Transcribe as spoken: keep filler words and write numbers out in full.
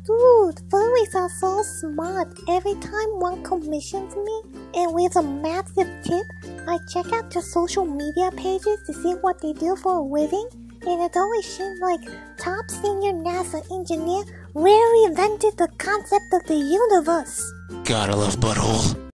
Dude, furries are so smart. Every time one commissions me, and with a massive tip, I check out their social media pages to see what they do for a living, and it always seems like top senior NASA engineer reinvented the concept of the universe. Gotta love butthole.